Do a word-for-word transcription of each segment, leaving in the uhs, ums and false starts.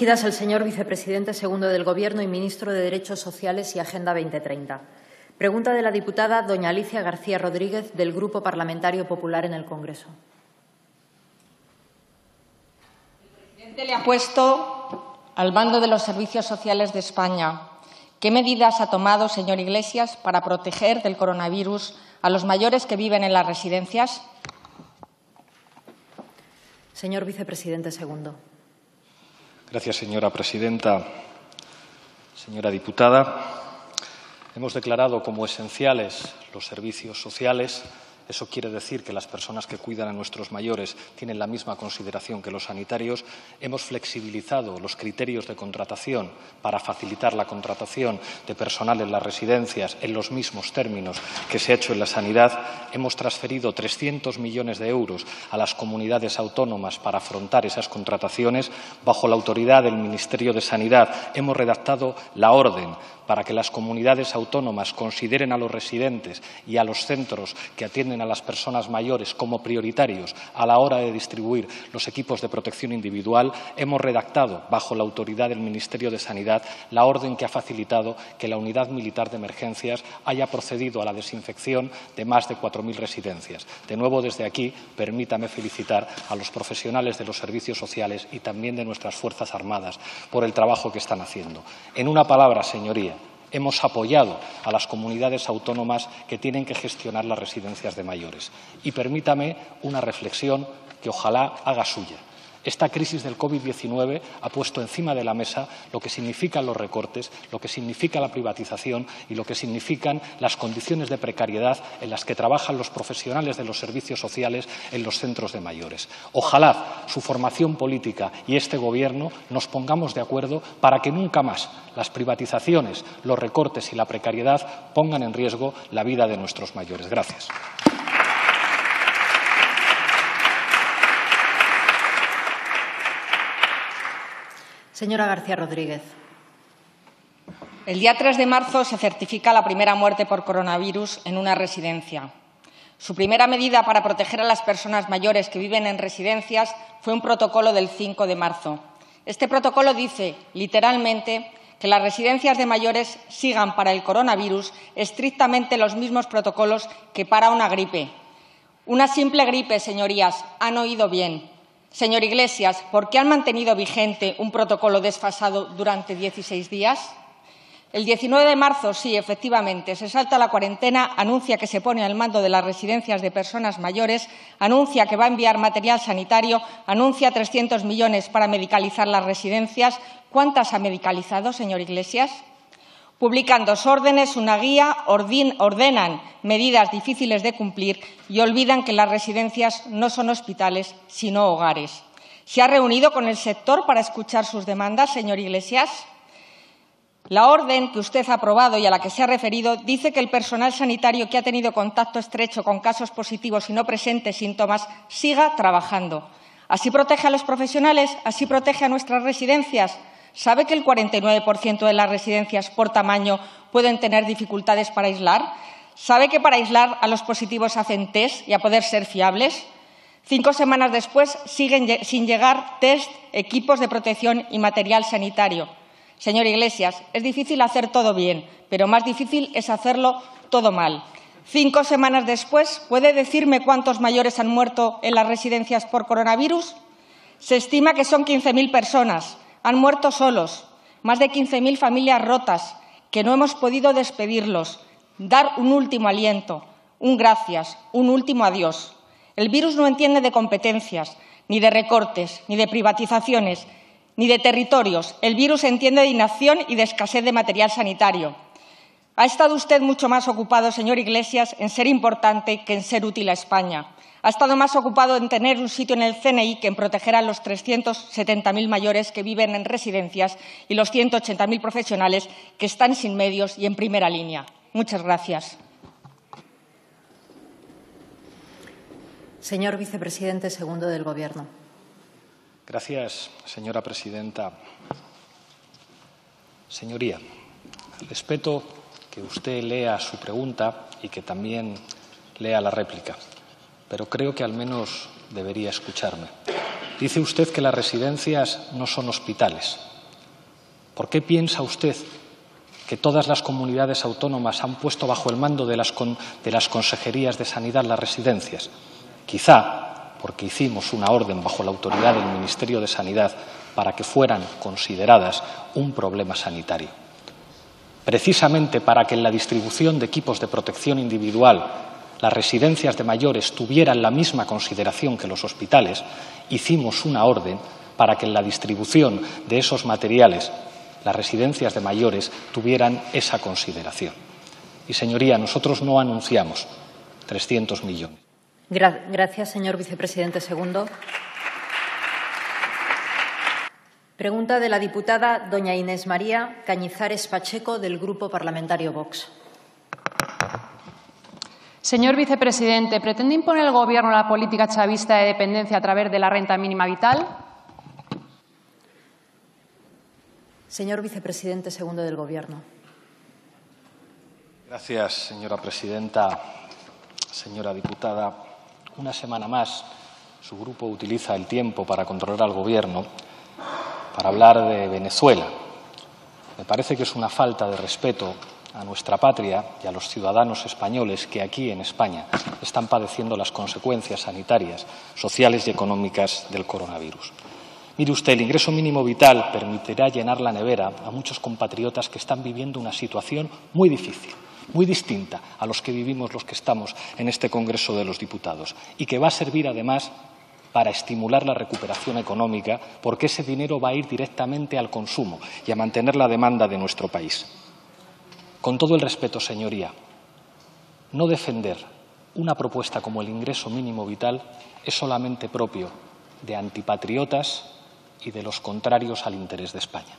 dirigidas al señor vicepresidente segundo del Gobierno y ministro de Derechos Sociales y Agenda dos mil treinta. Pregunta de la diputada doña Alicia García Rodríguez, del Grupo Parlamentario Popular en el Congreso. El presidente le ha puesto al mando de los servicios sociales de España. ¿Qué medidas ha tomado, señor Iglesias, para proteger del coronavirus a los mayores que viven en las residencias? Señor vicepresidente segundo. Gracias, señora presidenta. Señora diputada, hemos declarado como esenciales los servicios sociales. Eso quiere decir que las personas que cuidan a nuestros mayores tienen la misma consideración que los sanitarios. Hemos flexibilizado los criterios de contratación para facilitar la contratación de personal en las residencias en los mismos términos que se ha hecho en la sanidad. Hemos transferido trescientos millones de euros a las comunidades autónomas para afrontar esas contrataciones. Bajo la autoridad del Ministerio de Sanidad hemos redactado la orden para que las comunidades autónomas consideren a los residentes y a los centros que atienden a las personas mayores como prioritarios a la hora de distribuir los equipos de protección individual. Hemos redactado, bajo la autoridad del Ministerio de Sanidad, la orden que ha facilitado que la Unidad Militar de Emergencias haya procedido a la desinfección de más de cuatro mil residencias. De nuevo, desde aquí, permítame felicitar a los profesionales de los servicios sociales y también de nuestras Fuerzas Armadas por el trabajo que están haciendo. En una palabra, señoría, hemos apoyado a las comunidades autónomas que tienen que gestionar las residencias de mayores. Y permítame una reflexión que ojalá haga suya. Esta crisis del COVID diecinueve ha puesto encima de la mesa lo que significan los recortes, lo que significa la privatización y lo que significan las condiciones de precariedad en las que trabajan los profesionales de los servicios sociales en los centros de mayores. Ojalá su formación política y este Gobierno nos pongamos de acuerdo para que nunca más las privatizaciones, los recortes y la precariedad pongan en riesgo la vida de nuestros mayores. Gracias. Señora García Rodríguez. El día tres de marzo se certifica la primera muerte por coronavirus en una residencia. Su primera medida para proteger a las personas mayores que viven en residencias fue un protocolo del cinco de marzo. Este protocolo dice, literalmente, que las residencias de mayores sigan para el coronavirus estrictamente los mismos protocolos que para una gripe. Una simple gripe, señorías, han oído bien. Señor Iglesias, ¿por qué han mantenido vigente un protocolo desfasado durante dieciséis días? El diecinueve de marzo, sí, efectivamente, se salta la cuarentena, anuncia que se pone al mando de las residencias de personas mayores, anuncia que va a enviar material sanitario, anuncia trescientos millones para medicalizar las residencias. ¿Cuántas ha medicalizado, señor Iglesias? Publican dos órdenes, una guía, ordenan medidas difíciles de cumplir y olvidan que las residencias no son hospitales, sino hogares. ¿Se ha reunido con el sector para escuchar sus demandas, señor Iglesias? La orden que usted ha aprobado y a la que se ha referido dice que el personal sanitario que ha tenido contacto estrecho con casos positivos y no presente síntomas siga trabajando. ¿Así protege a los profesionales? ¿Así protege a nuestras residencias? ¿Sabe que el cuarenta y nueve por ciento de las residencias por tamaño pueden tener dificultades para aislar? ¿Sabe que para aislar a los positivos hacen test y a poder ser fiables? Cinco semanas después siguen sin llegar test, equipos de protección y material sanitario. Señor Iglesias, es difícil hacer todo bien, pero más difícil es hacerlo todo mal. Cinco semanas después, ¿puede decirme cuántos mayores han muerto en las residencias por coronavirus? Se estima que son quince mil personas. Han muerto solos, más de quince mil familias rotas, que no hemos podido despedirlos, dar un último aliento, un gracias, un último adiós. El virus no entiende de competencias, ni de recortes, ni de privatizaciones, ni de territorios. El virus entiende de inacción y de escasez de material sanitario. Ha estado usted mucho más ocupado, señor Iglesias, en ser importante que en ser útil a España. Ha estado más ocupado en tener un sitio en el C N I que en proteger a los trescientos setenta mil mayores que viven en residencias y los ciento ochenta mil profesionales que están sin medios y en primera línea. Muchas gracias. Señor vicepresidente segundo del Gobierno. Gracias, señora presidenta. Señoría, respeto que usted lea su pregunta y que también lea la réplica, pero creo que al menos debería escucharme. Dice usted que las residencias no son hospitales. ¿Por qué piensa usted que todas las comunidades autónomas han puesto bajo el mando de las, con, de las consejerías de sanidad las residencias? Quizá porque hicimos una orden bajo la autoridad del Ministerio de Sanidad para que fueran consideradas un problema sanitario. Precisamente para que en la distribución de equipos de protección individual las residencias de mayores tuvieran la misma consideración que los hospitales, hicimos una orden para que en la distribución de esos materiales las residencias de mayores tuvieran esa consideración. Y, señoría, nosotros no anunciamos trescientos millones. Gracias, señor vicepresidente segundo. Pregunta de la diputada doña Inés María Cañizares Pacheco, del Grupo Parlamentario Vox. Señor vicepresidente, ¿pretende imponer el Gobierno la política chavista de dependencia a través de la renta mínima vital? Señor vicepresidente segundo del Gobierno. Gracias, señora presidenta. Señora diputada, una semana más su grupo utiliza el tiempo para controlar al Gobierno para hablar de Venezuela. Me parece que es una falta de respeto a nuestra patria y a los ciudadanos españoles que aquí en España están padeciendo las consecuencias sanitarias, sociales y económicas del coronavirus. Mire usted, el ingreso mínimo vital permitirá llenar la nevera a muchos compatriotas que están viviendo una situación muy difícil, muy distinta a los que vivimos los que estamos en este Congreso de los Diputados, y que va a servir además para estimular la recuperación económica, porque ese dinero va a ir directamente al consumo y a mantener la demanda de nuestro país. Con todo el respeto, señoría, no defender una propuesta como el ingreso mínimo vital es solamente propio de antipatriotas y de los contrarios al interés de España.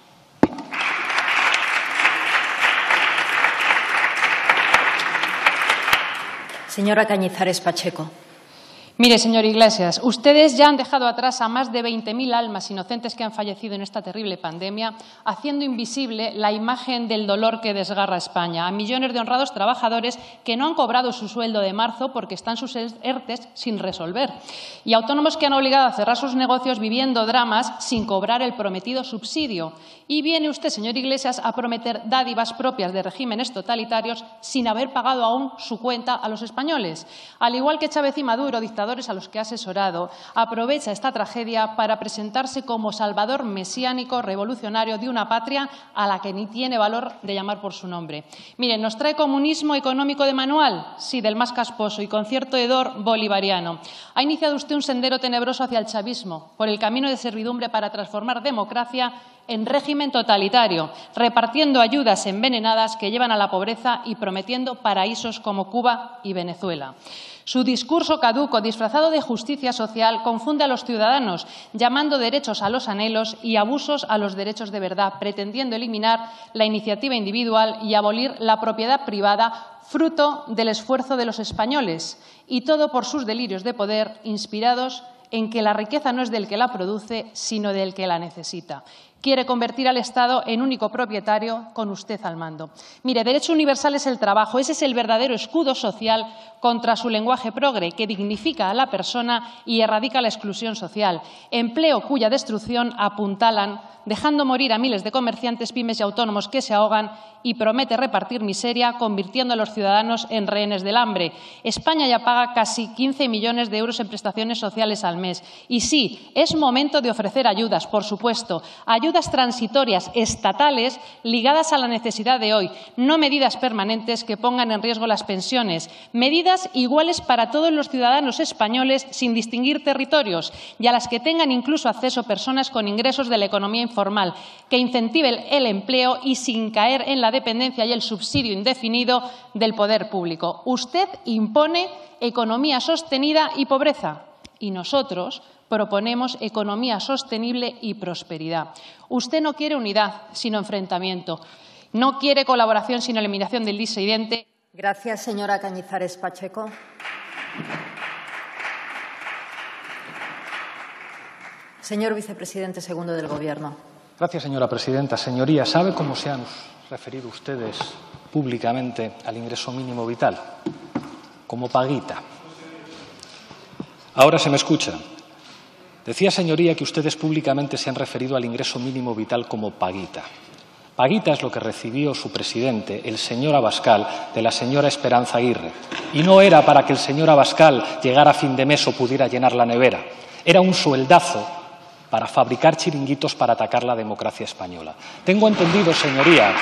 Señora Cañizares Pacheco. Mire, señor Iglesias, ustedes ya han dejado atrás a más de veinte mil almas inocentes que han fallecido en esta terrible pandemia, haciendo invisible la imagen del dolor que desgarra a España, a millones de honrados trabajadores que no han cobrado su sueldo de marzo porque están sus ERTES sin resolver, y autónomos que han obligado a cerrar sus negocios viviendo dramas sin cobrar el prometido subsidio. Y viene usted, señor Iglesias, a prometer dádivas propias de regímenes totalitarios sin haber pagado aún su cuenta a los españoles. Al igual que Chávez y Maduro, dictadores a los que ha asesorado, aprovecha esta tragedia para presentarse como salvador mesiánico revolucionario de una patria a la que ni tiene valor de llamar por su nombre. Miren, ¿nos trae comunismo económico de manual? Sí, del más casposo y con cierto hedor bolivariano. Ha iniciado usted un sendero tenebroso hacia el chavismo, por el camino de servidumbre para transformar democracia en régimen totalitario, repartiendo ayudas envenenadas que llevan a la pobreza y prometiendo paraísos como Cuba y Venezuela. Su discurso caduco, disfrazado de justicia social, confunde a los ciudadanos, llamando derechos a los anhelos y abusos a los derechos de verdad, pretendiendo eliminar la iniciativa individual y abolir la propiedad privada, fruto del esfuerzo de los españoles, y todo por sus delirios de poder, inspirados en que la riqueza no es del que la produce, sino del que la necesita. Quiere convertir al Estado en único propietario, con usted al mando. Mire, derecho universal es el trabajo. Ese es el verdadero escudo social contra su lenguaje progre, que dignifica a la persona y erradica la exclusión social. Empleo cuya destrucción apuntalan, dejando morir a miles de comerciantes, pymes y autónomos que se ahogan, y promete repartir miseria, convirtiendo a los ciudadanos en rehenes del hambre. España ya paga casi quince millones de euros en prestaciones sociales al mes. Y sí, es momento de ofrecer ayudas, por supuesto, ayudas transitorias estatales ligadas a la necesidad de hoy, no medidas permanentes que pongan en riesgo las pensiones, medidas iguales para todos los ciudadanos españoles sin distinguir territorios, y a las que tengan incluso acceso personas con ingresos de la economía informal, que incentiven el empleo y sin caer en la dependencia y el subsidio indefinido del poder público. Usted impone economía sostenida y pobreza, y nosotros proponemos economía sostenible y prosperidad. Usted no quiere unidad, sino enfrentamiento. No quiere colaboración, sino eliminación del disidente. Gracias, señora Cañizares Pacheco. Señor vicepresidente segundo del Gobierno. Gracias, señora presidenta. Señoría, ¿sabe cómo se han referido ustedes públicamente al ingreso mínimo vital? Como paguita. Ahora se me escucha. Decía, señoría, que ustedes públicamente se han referido al ingreso mínimo vital como paguita. Paguita es lo que recibió su presidente, el señor Abascal, de la señora Esperanza Aguirre. Y no era para que el señor Abascal llegara a fin de mes o pudiera llenar la nevera. Era un sueldazo para fabricar chiringuitos para atacar la democracia española. Tengo entendido, señoría,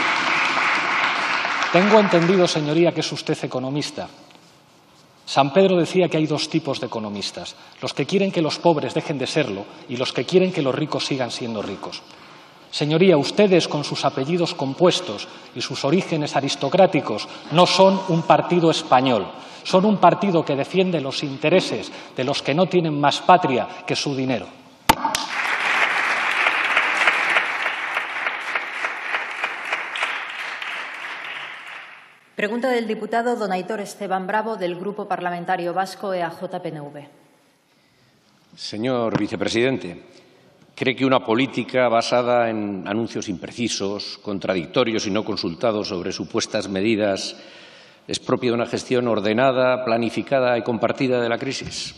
tengo entendido, señoría, que es usted economista. San Pedro decía que hay dos tipos de economistas, los que quieren que los pobres dejen de serlo y los que quieren que los ricos sigan siendo ricos. Señoría, ustedes, con sus apellidos compuestos y sus orígenes aristocráticos, no son un partido español. Son un partido que defiende los intereses de los que no tienen más patria que su dinero. Pregunta del diputado don Aitor Esteban Bravo, del Grupo Parlamentario Vasco E A J P N V. Señor vicepresidente, ¿cree que una política basada en anuncios imprecisos, contradictorios y no consultados sobre supuestas medidas es propia de una gestión ordenada, planificada y compartida de la crisis?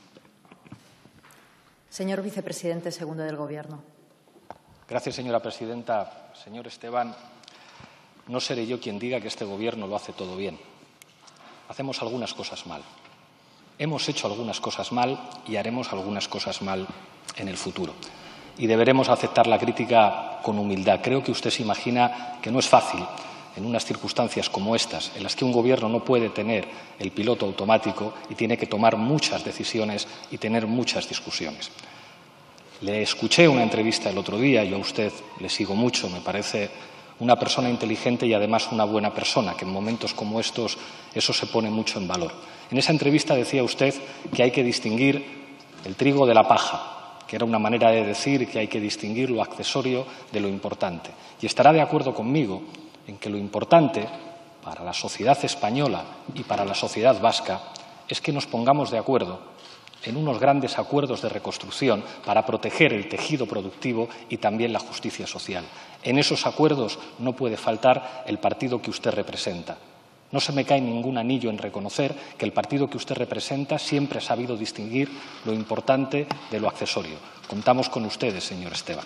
Señor vicepresidente segundo del Gobierno. Gracias, señora presidenta. Señor Esteban, no seré yo quien diga que este Gobierno lo hace todo bien. Hacemos algunas cosas mal. Hemos hecho algunas cosas mal y haremos algunas cosas mal en el futuro. Y deberemos aceptar la crítica con humildad. Creo que usted se imagina que no es fácil, en unas circunstancias como estas, en las que un Gobierno no puede tener el piloto automático y tiene que tomar muchas decisiones y tener muchas discusiones. Le escuché una entrevista el otro día, yo a usted le sigo mucho, me parece una persona inteligente y además una buena persona, que en momentos como estos eso se pone mucho en valor. En esa entrevista decía usted que hay que distinguir el trigo de la paja, que era una manera de decir que hay que distinguir lo accesorio de lo importante. Y estará de acuerdo conmigo en que lo importante para la sociedad española y para la sociedad vasca es que nos pongamos de acuerdo en unos grandes acuerdos de reconstrucción para proteger el tejido productivo y también la justicia social. En esos acuerdos no puede faltar el partido que usted representa. No se me cae ningún anillo en reconocer que el partido que usted representa siempre ha sabido distinguir lo importante de lo accesorio. Contamos con ustedes, señor Esteban.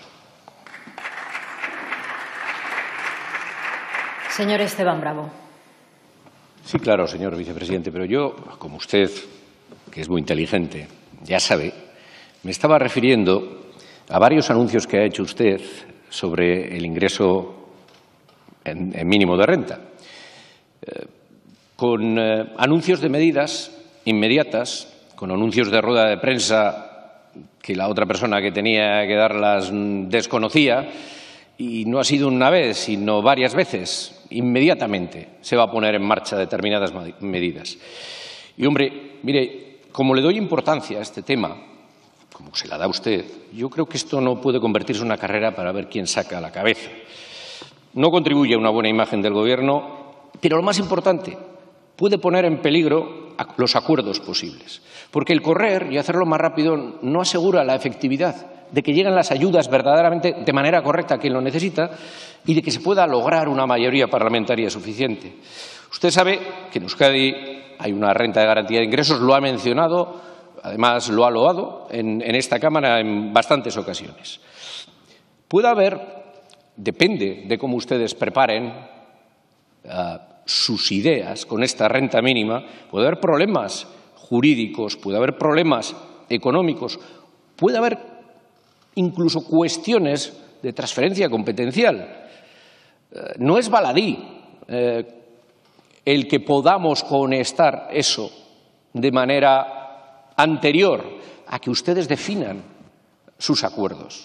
Señor Esteban Bravo. Sí, claro, señor vicepresidente, pero yo, como usted, que es muy inteligente, ya sabe, me estaba refiriendo a varios anuncios que ha hecho usted sobre el ingreso en, en mínimo de renta, eh, con eh, anuncios de medidas inmediatas, con anuncios de rueda de prensa que la otra persona que tenía que darlas desconocía, y no ha sido una vez, sino varias veces. Inmediatamente se va a poner en marcha determinadas medidas. Y, hombre, mire, como le doy importancia a este tema, como se la da usted, yo creo que esto no puede convertirse en una carrera para ver quién saca la cabeza. No contribuye a una buena imagen del Gobierno, pero lo más importante, puede poner en peligro los acuerdos posibles. Porque el correr y hacerlo más rápido no asegura la efectividad de que lleguen las ayudas verdaderamente de manera correcta a quien lo necesita y de que se pueda lograr una mayoría parlamentaria suficiente. Usted sabe que en Euskadi hay una renta de garantía de ingresos, lo ha mencionado, además lo ha loado en, en esta Cámara en bastantes ocasiones. Puede haber, depende de cómo ustedes preparen uh, sus ideas con esta renta mínima, puede haber problemas jurídicos, puede haber problemas económicos, puede haber incluso cuestiones de transferencia competencial. Eh, no es baladí eh, el que podamos conectar eso de manera anterior a que ustedes definan sus acuerdos.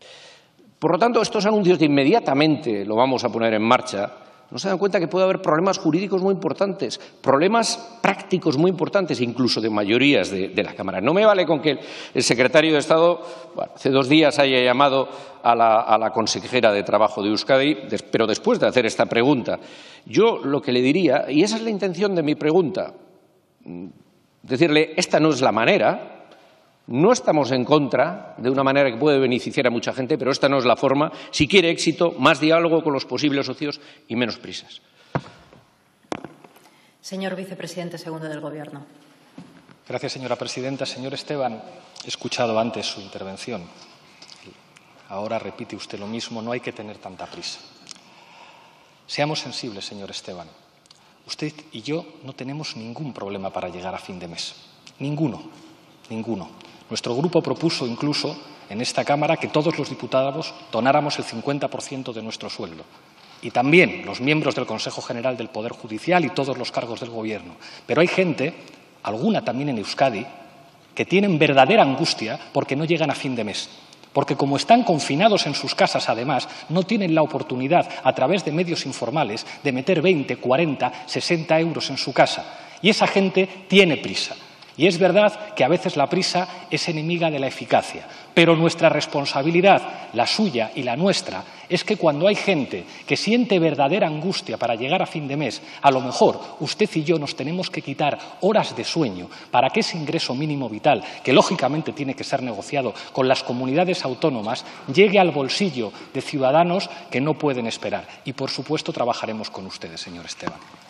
Por lo tanto, estos anuncios de inmediatamente lo vamos a poner en marcha, no se dan cuenta que puede haber problemas jurídicos muy importantes, problemas prácticos muy importantes, incluso de mayorías de, de la Cámara. No me vale con que el, el secretario de Estado, bueno, hace dos días haya llamado a la, a la consejera de Trabajo de Euskadi, des, pero después de hacer esta pregunta, yo lo que le diría, y esa es la intención de mi pregunta, decirle, esta no es la manera. No estamos en contra de una manera que puede beneficiar a mucha gente, pero esta no es la forma. Si quiere éxito, más diálogo con los posibles socios y menos prisas. Señor vicepresidente segundo del Gobierno. Gracias, señora presidenta. Señor Esteban, he escuchado antes su intervención. Ahora repite usted lo mismo. No hay que tener tanta prisa. Seamos sensibles, señor Esteban. Usted y yo no tenemos ningún problema para llegar a fin de mes. Ninguno. Ninguno. Nuestro grupo propuso incluso en esta Cámara que todos los diputados donáramos el cincuenta por ciento de nuestro sueldo. Y también los miembros del Consejo General del Poder Judicial y todos los cargos del Gobierno. Pero hay gente, alguna también en Euskadi, que tienen verdadera angustia porque no llegan a fin de mes. Porque como están confinados en sus casas, además, no tienen la oportunidad, a través de medios informales, de meter veinte, cuarenta, sesenta euros en su casa. Y esa gente tiene prisa. Y es verdad que a veces la prisa es enemiga de la eficacia, pero nuestra responsabilidad, la suya y la nuestra, es que cuando hay gente que siente verdadera angustia para llegar a fin de mes, a lo mejor usted y yo nos tenemos que quitar horas de sueño para que ese ingreso mínimo vital, que lógicamente tiene que ser negociado con las comunidades autónomas, llegue al bolsillo de ciudadanos que no pueden esperar. Y, por supuesto, trabajaremos con ustedes, señor Esteban.